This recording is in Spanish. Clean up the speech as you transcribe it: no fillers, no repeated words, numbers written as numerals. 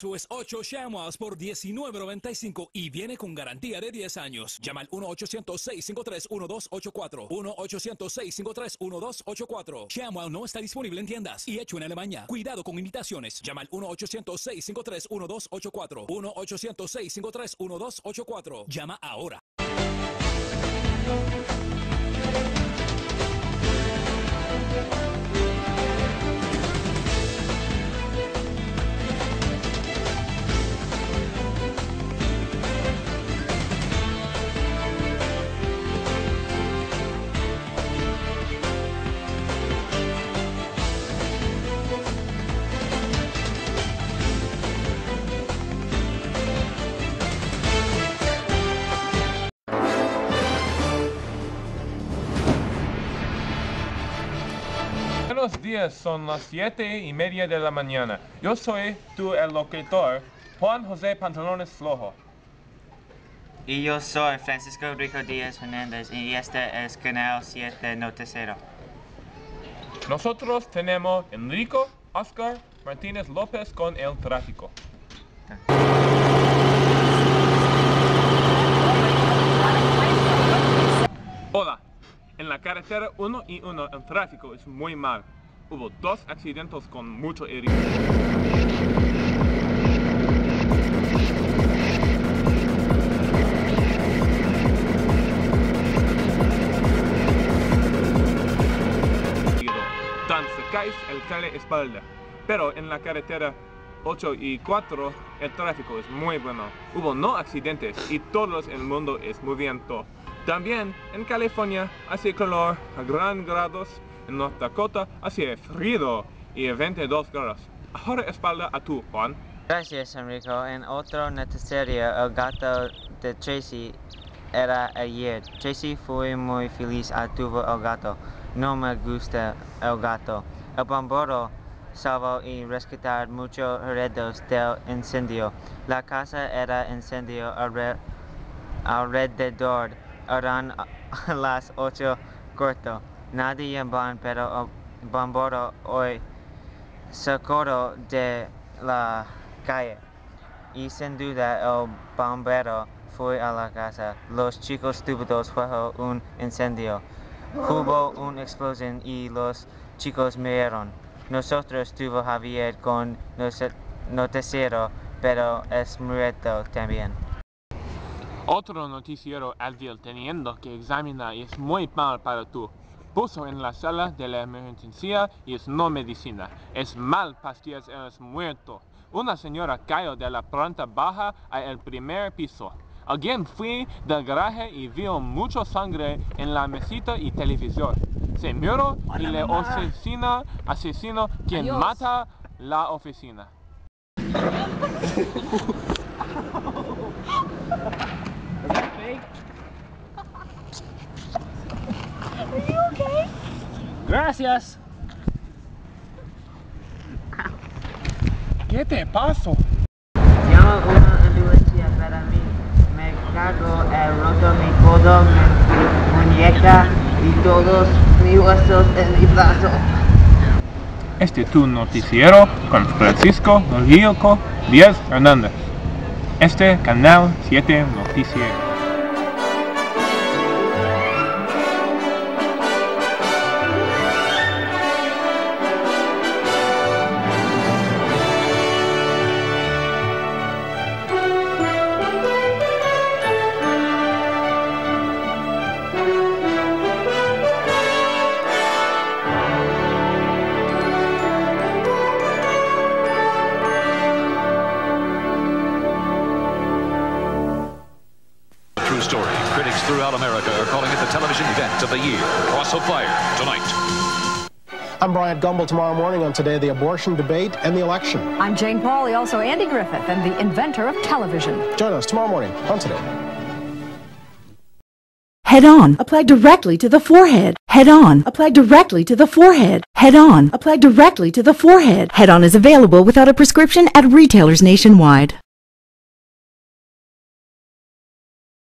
Esto es 8 Chamois por $19.95 y viene con garantía de 10 años. Llama al 1-800-653-1284. 1-800-653-1284. Chamois no está disponible en tiendas y hecho en Alemania. Cuidado con imitaciones. Llama al 1-800-653-1284. 1-800-653-1284. Llama ahora. Buenos días, son las 7:30 de la mañana. Yo soy el locutor, Juan José Pantalones Flojo. Y yo soy Francisco Rico Díaz Hernández y este es Canal 7 Noticiero. Nosotros tenemos Enrico Oscar Martínez López con el tráfico. Hola, en la carretera 1 y 1 el tráfico es muy mal. Hubo 2 accidentes con mucho herido. Dan secáis el espalda. Pero en la carretera 8 y 4 el tráfico es muy bueno. Hubo no accidentes y todo el mundo es moviendo. También en California hace calor a gran grados, en North Dakota hace frío y a 22 grados. Ahora espalda a tú, Juan. Gracias, Enrico. En otro noticiero, el gato de Tracy era ayer. Tracy fue muy feliz tuvo el gato. No me gusta el gato. El bombero salvó y rescatar muchos heridos del incendio. La casa era incendio alrededor. Eran las 8 corto. Nadie llamó, pero el bombero hoy socorro de la calle. Y sin duda el bombero fue a la casa. Los chicos estúpidos bajo un incendio. Hubo una explosión y los chicos murieron. Nosotros tuvo Javier con noticiero, pero es muerto también. Otro noticiero advierte teniendo que examinar y es muy mal para tú. Puso en la sala de la emergencia y es no medicina. Es mal pastillas, es muerto. Una señora cayó de la planta baja al primer piso. Alguien fue del garaje y vio mucha sangre en la mesita y televisor. Se murió y le asesino quien mata la oficina. Gracias. ¿Qué te pasó? Llamo una ambulancia para mí. Me cago, he roto mi codo, mi muñeca y todos mis huesos en mi brazo. Este es tu noticiero con Francisco Rico Díaz Hernández. Este Canal 7 Noticiero. Story. Critics throughout America are calling it the television event of the year. Cross of Fire, tonight. I'm Bryant Gumbel. Tomorrow morning on Today, the abortion debate and the election. I'm Jane Pauley, also Andy Griffith, and the inventor of television. Join us tomorrow morning on Today. Head On, apply directly to the forehead. Head On, apply directly to the forehead. Head On, apply directly to the forehead. Head On is available without a prescription at retailers nationwide.